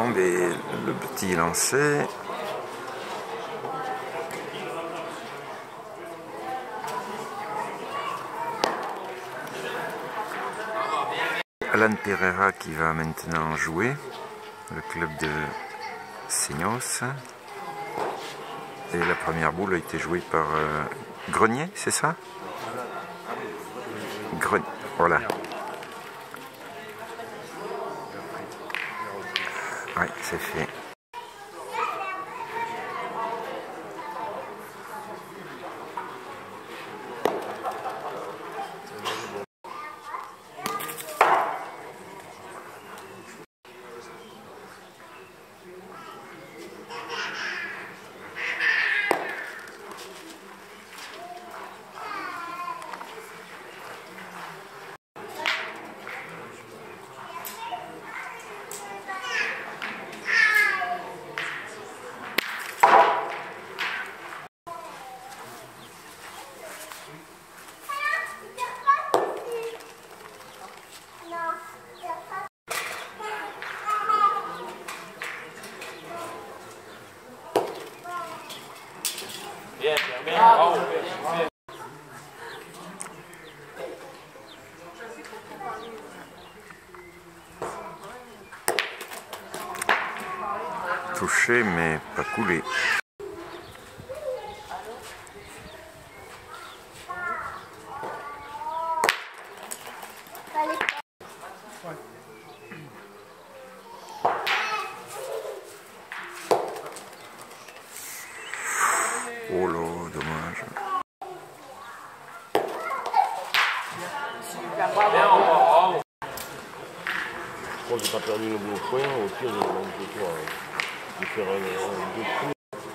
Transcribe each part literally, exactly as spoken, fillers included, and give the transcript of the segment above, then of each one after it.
tomber le petit lancer. Alan Pereira qui va maintenant jouer, le club de Seignos. Et la première boule a été jouée par euh, Grenier, c'est ça? Grenier, voilà. Oui, c'est fait. Touché mais pas coulé. Oh là, dommage. Je crois que j'ai pas perdu le bon point, au pire je vais de toi. Je vais faire un deux coups.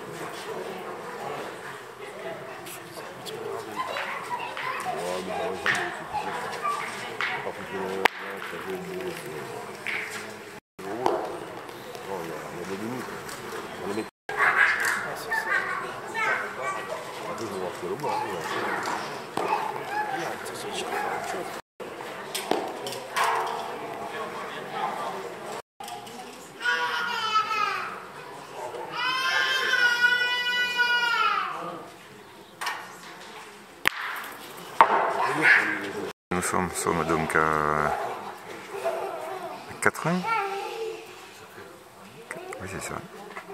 Ouais, mais j'aurais jamais aussi touché ça. Pas plus que le ça joue au bout. Non, il y a des limites. On les met. Après, je vais voir que le bois. Nous sommes, sommes donc à quatre un. Oui, c'est ça.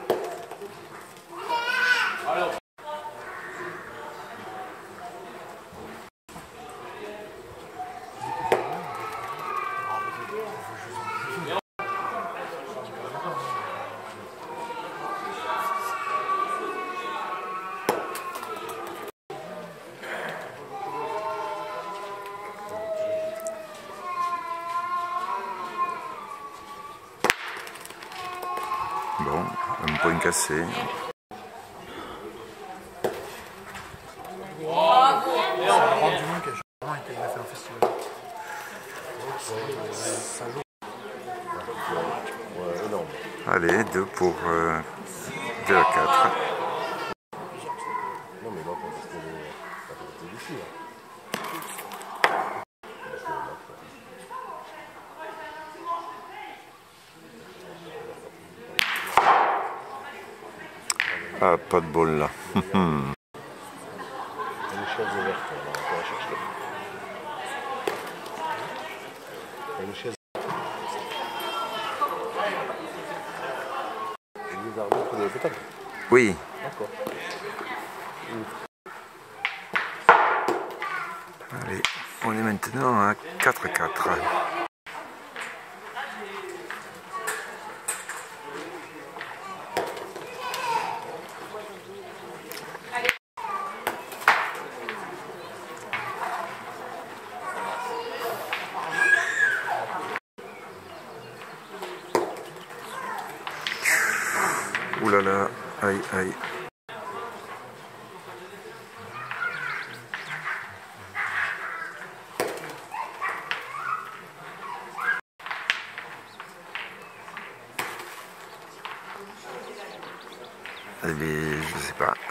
Bon, un point cassé. Allez, deux pour euh, deux à quatre. Non mais là, parce que c'est d'ici. Ah, pas de bol là. Une chaise verte, on va la chercher. Une chaise. Une armes pour les pétales. Oui. D'accord. Allez, on est maintenant à quatre à quatre. Ouh là là, aïe aïe. Eh bien, je sais pas.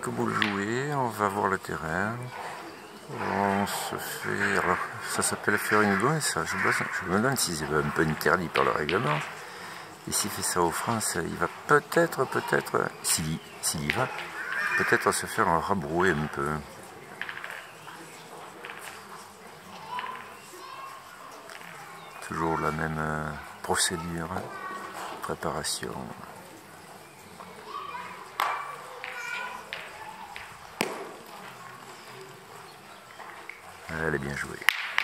quelques boules jouées, on va voir le terrain. On se fait... Alors, ça s'appelle faire une boule, ça. Je, je me demande si c'est un peu interdit par le règlement. Et s'il fait ça aux France, il va peut-être, peut-être, s'il s'il y va, peut-être se faire rabrouer un peu. Toujours la même procédure, préparation. Elle est bien jouée.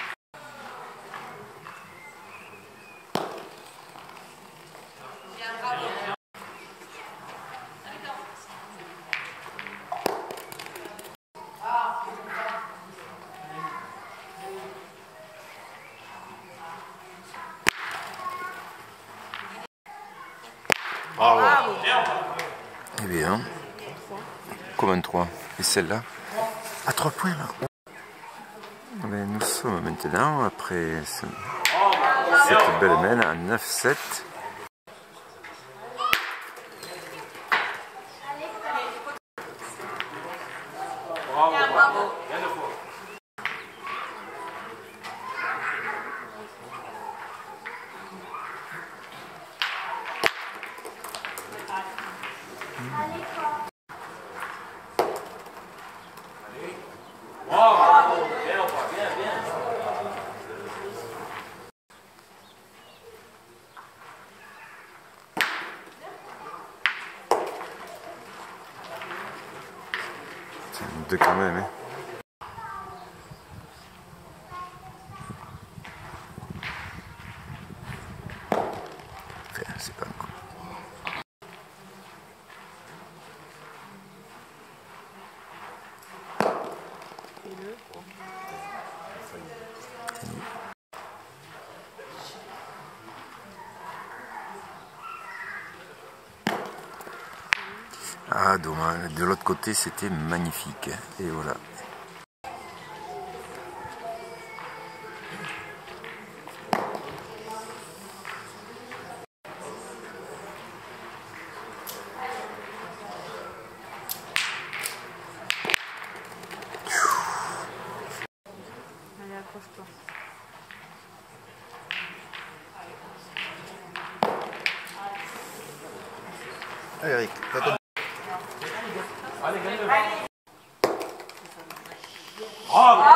Bravo. Eh bien, comme un trois. Et celle-là, à trois points là. Mais nous sommes maintenant, après ce, cette belle mène, à neuf sept. Bravo, bravo. Bien de fois. Bravo. Bien, bien, bien. C'est deux quand même, hein. Enfin, c'est pas encore. Ah dommage, de l'autre côté c'était magnifique. Et voilà. Allez, accroche-toi. Allez Eric, va comme... Allez, gagne le vent. Bravo.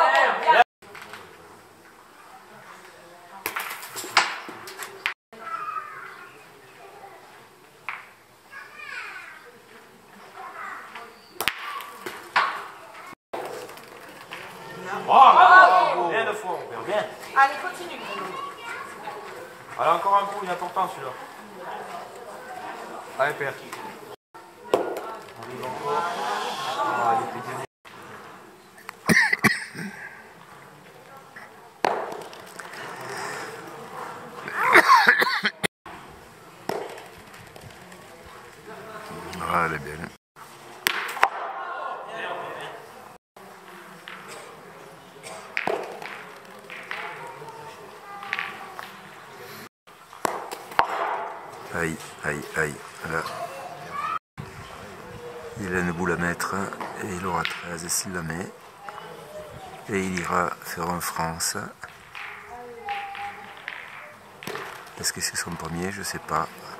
Bravo. Bien de fois, on perd bien. Allez, continue. Allez, encore un coup, il est important celui-là. Allez, père. Arrive encore. Ah, il est pédé. Ah, elle est belle. Aïe, aïe, aïe. Là. Il a une boule à mettre et il aura treize s'il la met. Et il ira faire un France. Est-ce que c'est son premier? Je sais pas.